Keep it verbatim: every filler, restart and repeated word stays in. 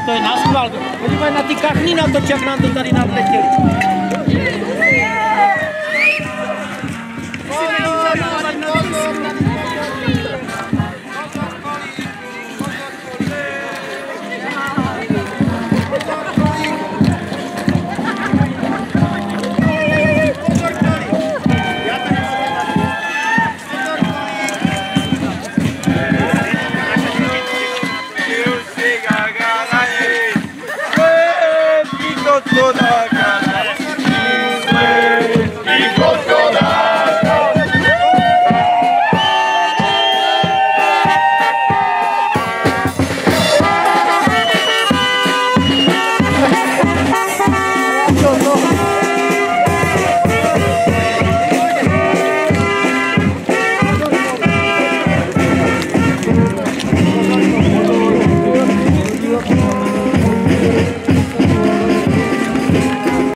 to je na schvál. Podívej na ty kachny natoč, jak nám to tady nadletěli. Toda